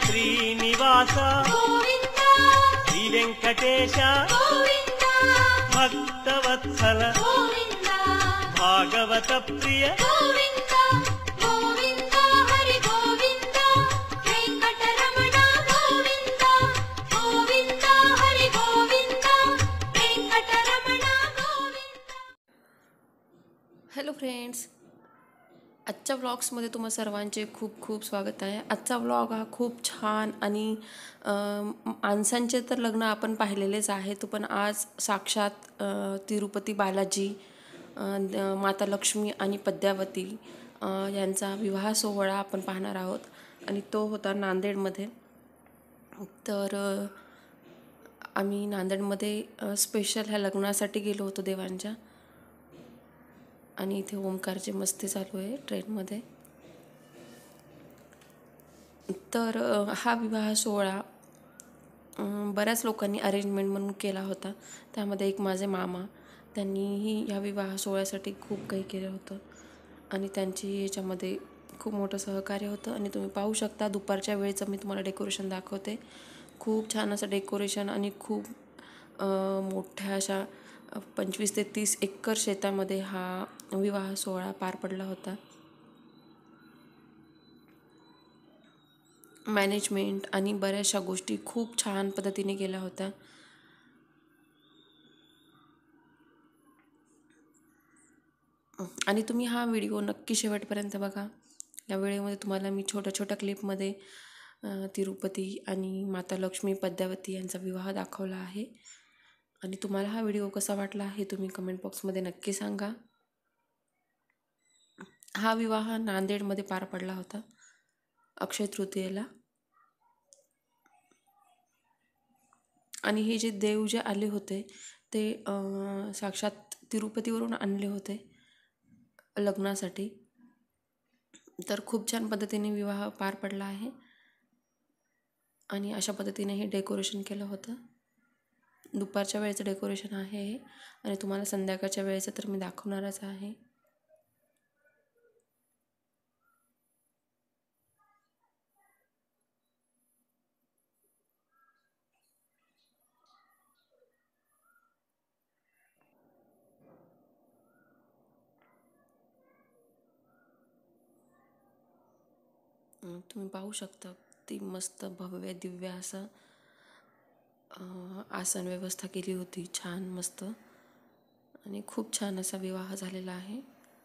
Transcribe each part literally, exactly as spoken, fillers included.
శ్రీనివాస గోవింద శ్రీ వెంకటేశ గోవింద భక్తవత్సల గోవింద భాగవత ప్రియ గోవింద గోవింద హరి గోవింద వెంకటరమణ గోవింద గోవింద హరి గోవింద వెంకటరమణ గోవిंद। हॅलो फ्रेंड्स, आजच्या व्लॉग्समध्ये तुम्हा सर्वांचे खूप खूप स्वागत आहे। आजचा व्लॉग हा खूप छान आणि माणसांचे तर लग्न आपण पाहिलेलेच आहे, तो पण आज साक्षात तिरुपती बालाजी, माता लक्ष्मी आणि पद्मावती यांचा विवाह सोहळा आपण पाहणार आहोत आणि तो होता नांदेडमध्ये। तर आम्ही नांदेडमध्ये स्पेशल ह्या लग्नासाठी गेलो होतो देवांच्या, आणि इथे ओमकारची मस्ती चालू आहे ट्रेनमध्ये। तर हा विवाह सोहळा बऱ्याच लोकांनी अरेंजमेंट म्हणून केला होता, त्यामध्ये एक माझे मामा, त्यांनीही ह्या विवाह सोहळ्यासाठी खूप काही केलं होतं आणि त्यांची याच्यामध्ये खूप मोठं सहकार्य होतं। आणि तुम्ही पाहू शकता दुपारच्या वेळेचं मी तुम्हाला डेकोरेशन दाखवते। खूप छान असं डेकोरेशन आणि खूप मोठ्या अशा पंचवीस ते तीस एकर शेतामध्ये हा विवाह सोहळा पार पडला होता। मॅनेजमेंट आणि बऱ्याचशा गोष्टी खूप छान पद्धतीने केल्या होत्या। आणि तुम्ही हा व्हिडिओ नक्की शेवटपर्यंत बघा। या व्हिडिओमध्ये तुम्हाला मी छोट्या छोट्या क्लिपमध्ये तिरुपती आणि माता लक्ष्मी पद्मावती यांचा विवाह दाखवला आहे। आणि तुम्हाला हा व्हिडिओ कसा वाटला हे तुम्ही कमेंट बॉक्समध्ये नक्की सांगा। हा विवाह नांदेडमध्ये पार पडला होता अक्षय तृतीयेला। आणि हे जे देव जे आले होते ते साक्षात तिरुपतीवरून आणले होते लग्नासाठी। तर खूप छान पद्धतीने विवाह पार पडला आहे आणि अशा पद्धतीने हे डेकोरेशन केलं होतं। दुपारच्या वेळेचं डेकोरेशन आहे आणि तुम्हाला संध्याकाळच्या वेळेचं तर मी दाखवणारच आहे। तुम्ही पाहू शकता ती मस्त भव्य दिव्य असं आसन व्यवस्था केली होती, छान मस्त, आणि खूप छान असा विवाह झालेला आहे।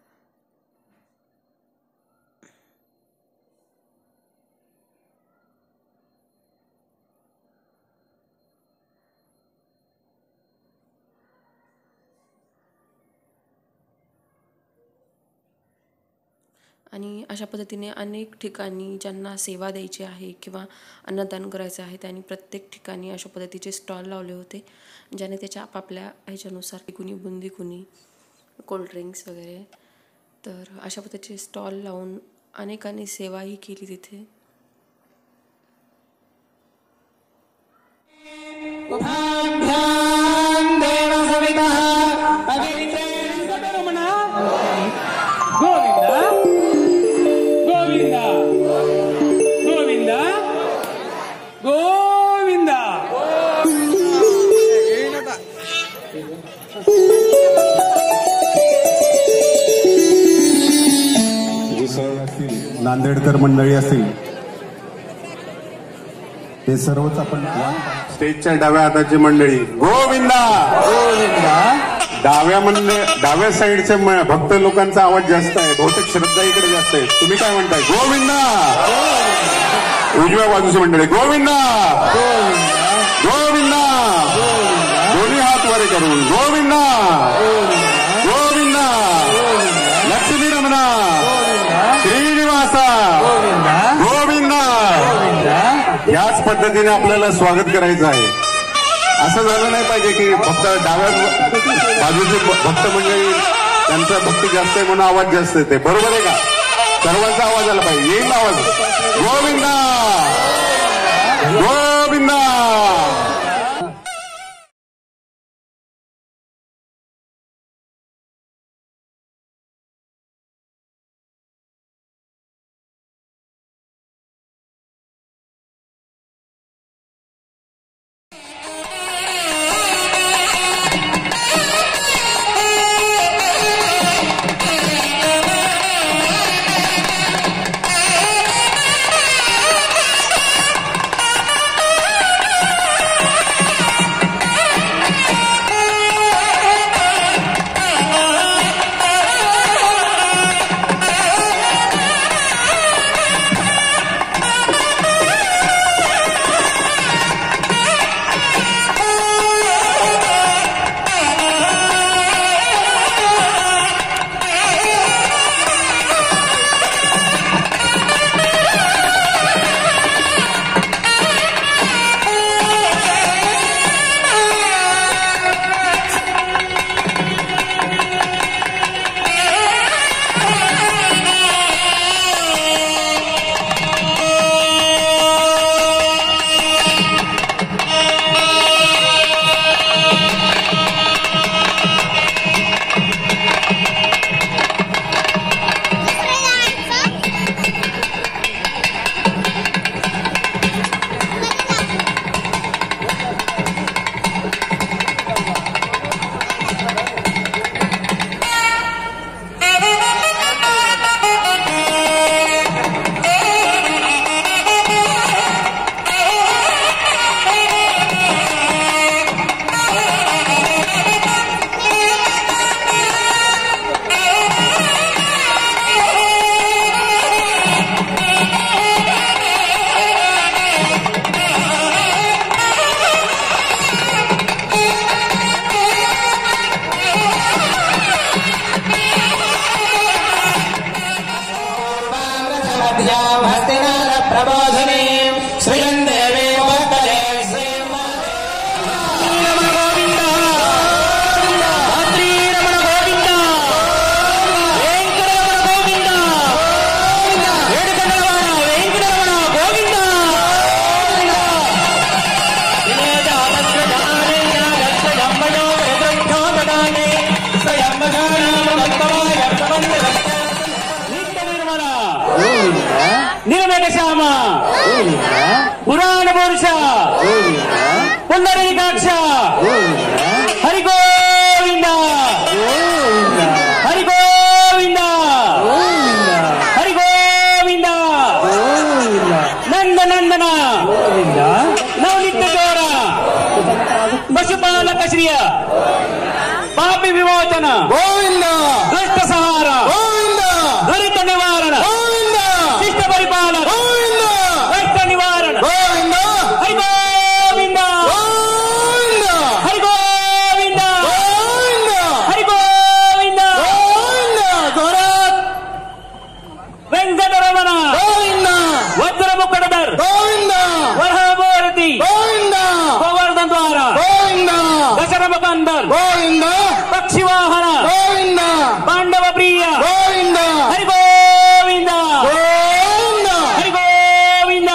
आणि अशा पद्धतीने अनेक ठिकाणी ज्यांना सेवा द्यायची आहे किंवा अन्नदान करायचं आहे त्यांनी प्रत्येक ठिकाणी अशा पद्धतीचे स्टॉल लावले होते, ज्याने त्याच्या आपापल्या ह्याच्यानुसार कुणी बुंदी, कुणी कोल्ड्रिंक्स वगैरे, तर अशा पद्धतीचे स्टॉल लावून अनेकांनी सेवाही केली तिथे। नांदेडकर मंडळी असेल ते सर्वच आपण स्टेजच्या डाव्या हाताची मंडळी गोविंदा गोविंदा। डाव्या मंडळ डाव्या साईडच्या भक्त लोकांचा आवाज जास्त आहे, बहुतेक श्रद्धा इकडे जास्त आहे। तुम्ही काय म्हणताय? गोविंदा। उजव्या बाजूची मंडळी गोविंदा गोविंदा, दोन्ही हात वर करून गोविंदा गोविंदा। लक्ष्मी रमणा श्रीनिवासा गोविंदा। याच पद्धतीने आपल्याला स्वागत करायचं आहे। असं झालं नाही पाहिजे की फक्त डाव्या बाजूचे भक्त मंडळी त्यांचा भक्ती जास्त आहे म्हणून आवाज जास्त येते, बरोबर आहे का? सर्वांचा आवाज आला पाहिजे, येईल आवाज। गोविंदा गोविंदा। నందనే శ్రీయం దేవే వర్తలే నిర్మేకశ్యామ పురాణ పురుష పుండరీకాక్ష హరి గోవింద హరి గోవింద హరి గోవింద నంద నందన నవనిత్య గౌర పశుపాలక శ్రియ పాపి విమోచన గోవింద దుష్ట సంహార గోవింద దురిత నివారణ గోవింద శిష్ట పరిపాలన గోవింద కష్ట నివారణ గోవింద హరి గోవింద గోవింద హరి గోవింద గోవింద హరి గోవింద గోవింద గౌరవ్ వెంకటరమణ గోవింద వజ్రముక్కడధర్ గోవింద వరహాభారతి గోవింద గోవర్ధన్ ద్వార గోవింద దశరథ కందర్ గోవింద పక్షివాహన గోవింద పాండవ ప్రియ గోవింద హరి గోవింద గోవింద హరి గోవింద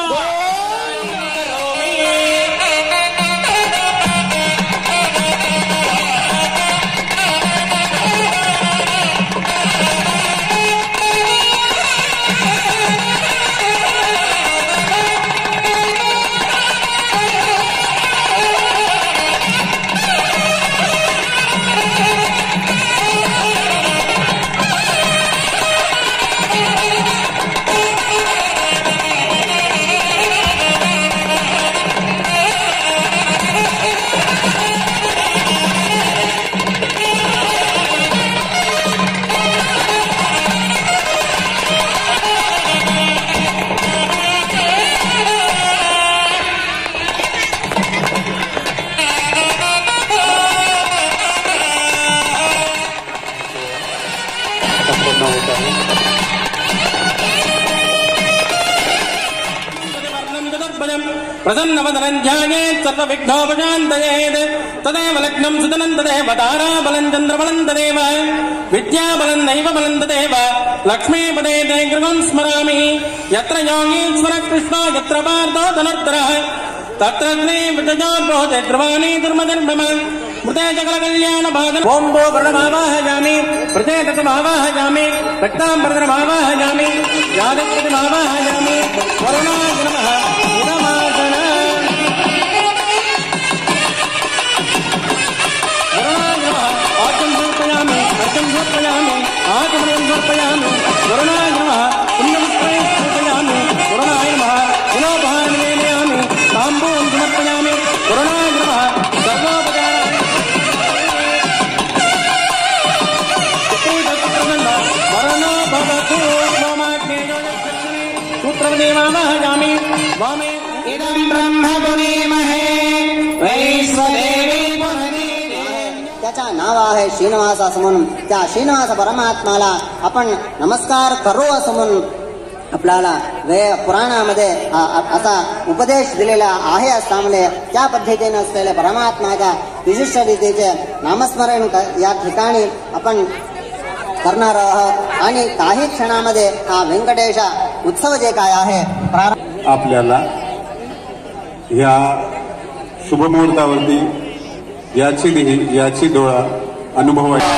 ప్రసన్నవదనంధ్యాయే సర్వవిఘ్నోపశాంతయేత్ తదేవ లగ్నం సుతనం తదేవ తారాబలం చంద్రబలం తదేవ విద్యాబలం నైవ బలం తదేవ లక్ష్మీపదే తే గృహం స్మరామి యత్ర యోగీశ్వర కృష్ణ యత్ర పార్థో ధనుర్ధరః తత్ర శ్రీ విజయోద్భోతే ధ్రువాణి దుర్మధర్మమ మృతే సకల కళ్యాణ భాగన ఓం భో ప్రణమావాహయామి ప్రచేతసమావాహయామి రక్తాంబరధరమావాహయామి యాదస్పతిమావాహయామి వరుణాయ నమః ఉదమాసన వరుణాయ నమః ఆచం సమర్పయామి అర్చం సమర్పయామి ఆచమనం సమర్పయామి వరుణాయ నమః పుణ్యముత్రయం సమర్పయామి వరుణాయ నమః పునోపహారం నివేదయామి తాంబూలం సమర్పయామి వరుణాయ నమః సర్వోపచార వరుణో భవతు సూత్రవదేవామహయామి వామే ఇదం బ్రహ్మ పురీమహే వైశ్వదేవి त्याचा नाव आहे श्रीनिवास असं म्हणून त्या श्रीनिवास परमात्माला आपण नमस्कार करू असं म्हणून आपल्याला वे पुराणामध्ये असा उपदेश दिलेला आहे असल्यामुळे त्या पद्धतीने असलेल्या परमात्माच्या विशिष्ट रीतीचे नामस्मरण या ठिकाणी आपण करणार आहोत आणि काही क्षणामध्ये हा व्यंकटेश उत्सव जे काय आहे आपल्याला या शुभमुहूर्तावरती याची याची डोळा अनुभवायची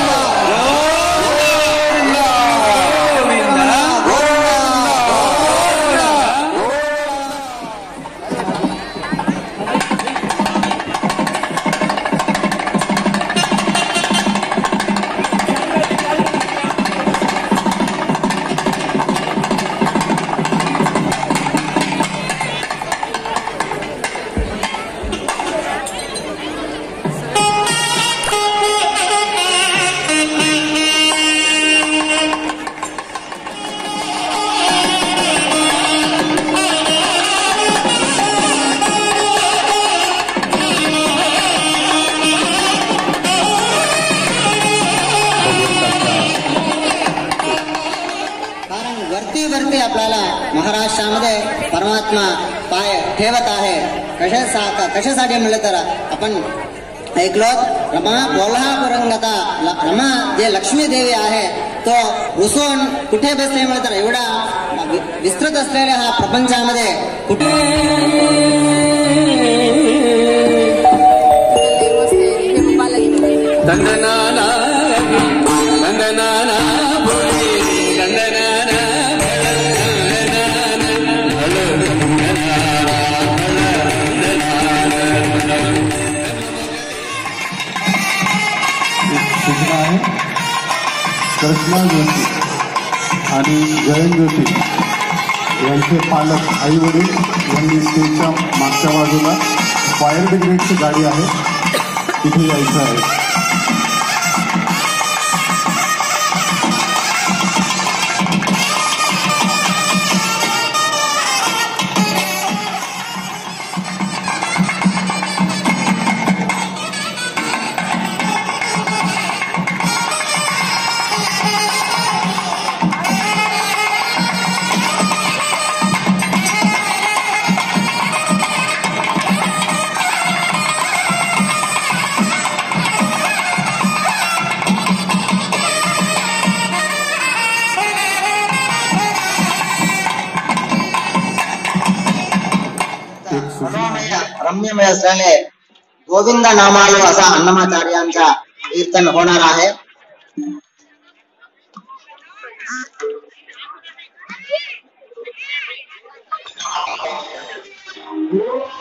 परमात्मा पाय ठेवत आहे. कशा कशासाठी म्हणलं तर आपण ऐकलो रमा कोल्हापुरंगता रमा जे लक्ष्मी देवी आहे तो रुसून कुठे बसले म्हणलं तर एवढा विस्तृत असलेल्या हा प्रपंचामध्ये कुठे नंदनाना नंदनाना बोले नंदनाना सूचना आहे कृष्णा जोशी आणि जयंत जोशी यांचे पालक आई वडील यांनी स्टेजच्या मागच्या बाजूला फायर ब्रिगेडची गाडी आहे तिथे यायचं आहे. रम्यमय असल्याने गोविंद नामालो असा अन्नमाचार्यांचा कीर्तन होणार आहे.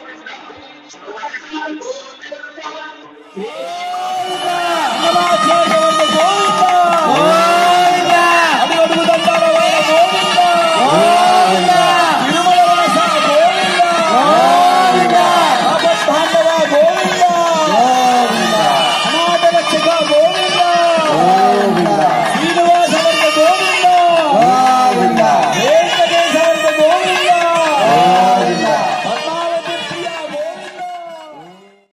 नमस्कार.